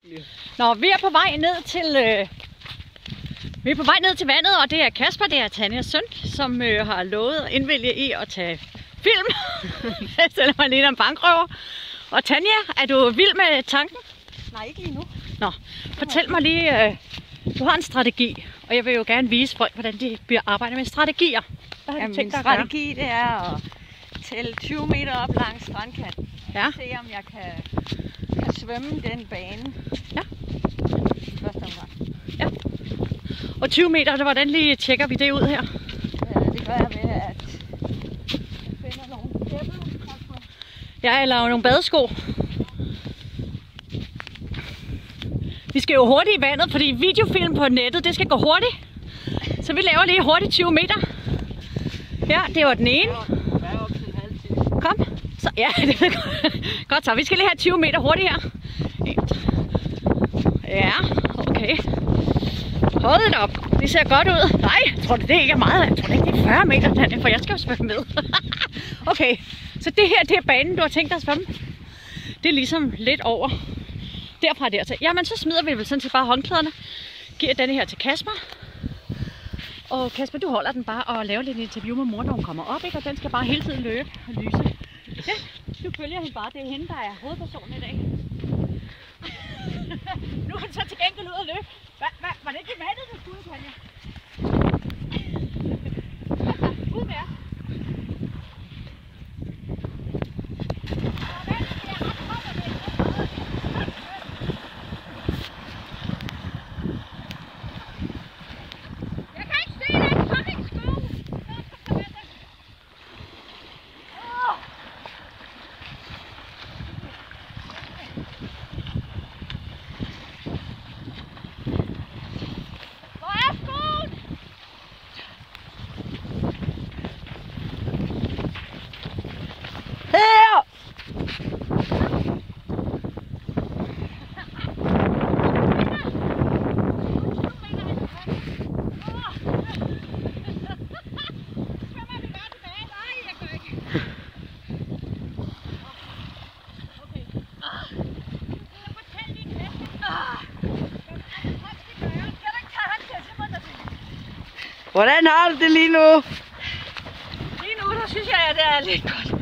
Nå, vi er på vej ned til vandet, og det er Kasper, det er Tanjas søn, som har lovet at indvælge i at tage film, selvom han ligner en bankrøver. Og Tanja, er du vild med tanken? Nej, ikke lige nu. Nå, fortæl mig lige, du har en strategi, og jeg vil jo gerne vise folk, hvordan de bliver arbejdet med strategier. Hvad har du tænkt dig at gøre? Min strategi, det er at tælle 20 meter op langs strandkanten. Ja. Se om jeg kan svømme den bane. Ja. Første omgang. Ja. Og 20 meter, hvordan lige tjekker vi det ud her? Det gør jeg ved, at jeg finder nogle æbler. Ja, eller nogle badesko. Vi skal jo hurtigt i vandet, fordi videofilm på nettet, det skal gå hurtigt. Så vi laver lige hurtigt 20 meter. Ja, det var den ene. Kom. Så, ja, det er godt så. Vi skal lige have 20 meter hurtigt her. Ja, okay. Hold det op. Det ser godt ud. Nej, jeg tror det ikke er meget. Jeg tror ikke det er 40 meter, Tanja, for jeg skal jo svømme med. Okay, så det her, det er banen, du har tænkt dig at svømme. Det er ligesom lidt over. Derfra dertil. Jamen, så smider vi vel sådan set bare håndklæderne. Giver denne her til Kasper. Og Kasper, du holder den bare og laver lidt interview med mor, når hun kommer op, ikke? Og den skal bare hele tiden løbe og lyse. Ja, du følger hende bare. Det er hende, der er hovedpersonen i dag. Nu er hun så til gengæld ud og løbe. Var det ikke i vandet, du skulle, Tanja? Ud med jer. Hvordan har du det lige nu? Lige nu, der synes jeg, at det er lidt godt.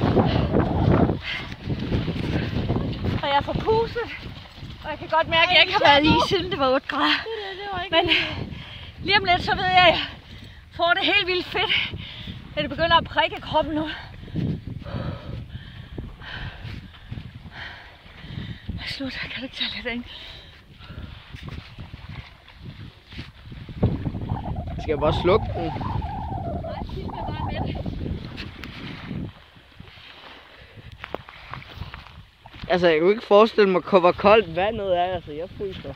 Og jeg er forpustet. Og jeg kan godt mærke, at jeg ikke har været i, siden det var 8 grader. Men lige om lidt, så ved jeg, at jeg får det helt vildt fedt. At det begynder at prikke kroppen nu. Slut, kan du ikke tage lidt ind? Skal jeg bare slukke den? Nej, skidt mig bare med det. Altså, jeg kunne ikke forestille mig, hvor koldt vandet er. Altså, jeg fryser.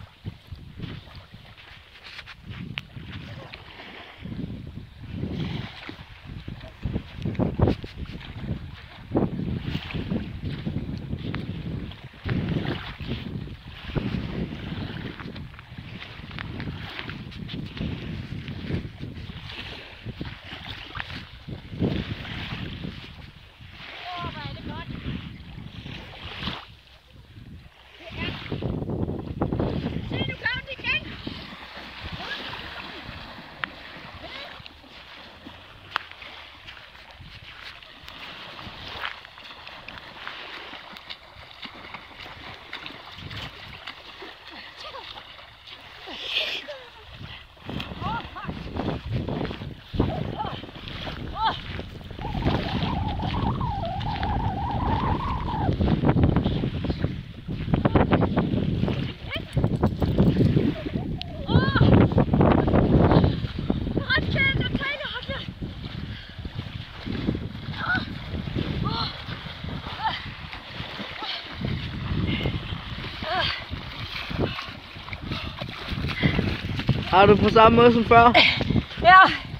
Har du på samme måde som før? Ja.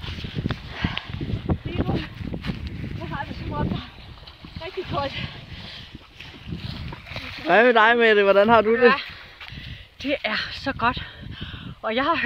Lige nu har vi så meget rigtig koldt. Hvad med dig, Mette? Hvordan har du det? Ja, det er så godt. Og jeg har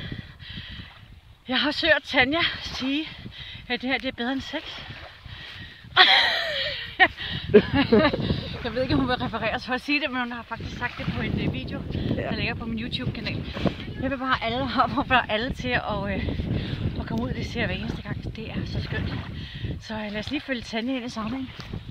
hørt Tanja sige, at det her det er bedre end sex. Jeg ved ikke, om hun vil referere for at sige det, men hun har faktisk sagt det på en video, der ligger på min YouTube-kanal. Jeg vil bare opfordre alle til at komme ud. Det ser jeg hver eneste gang. Det er så skønt. Så lad os lige følge Tanja ind i samlingen.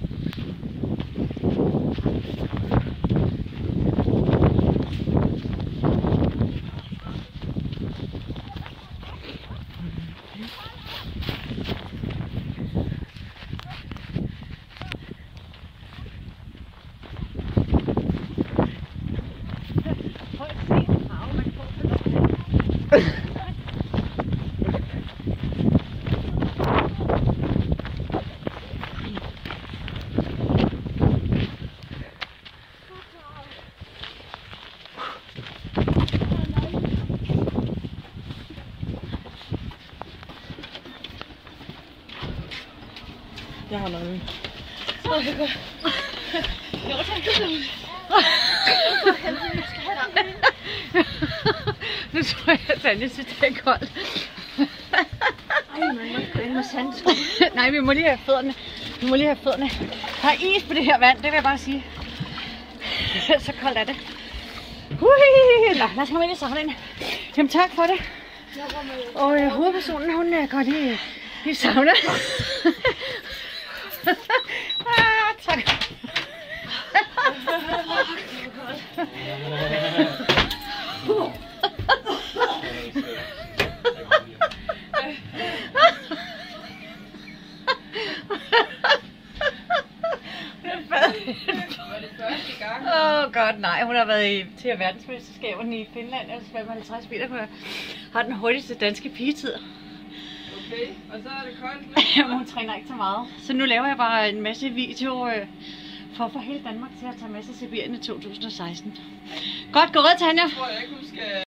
Jeg har noget. Jo, tak. Nu tror jeg, at Tanja synes, det er koldt. Ej, man må ikke gå ind med sandsko. Nej, vi må lige have fødderne. Der er is på det her vand, det vil jeg bare sige. Så koldt er det. Hui! Nå, lad os komme ind i samlingen. Jamen tak for det. Og hovedpersonen, hun går lige i sauna. Tak. Godt, nej. Hun har været til verdensmesterskaberne i Finland, altså 55 meter. Har den hurtigste danske pigetid. Okay, og så er det koldt. Jamen, hun træner ikke så meget. Så nu laver jeg bare en masse video for at få hele Danmark til at tage med til Sibirien i 2016. Godt, gå red, Tanja. Jeg tror, jeg ikke, hun skal...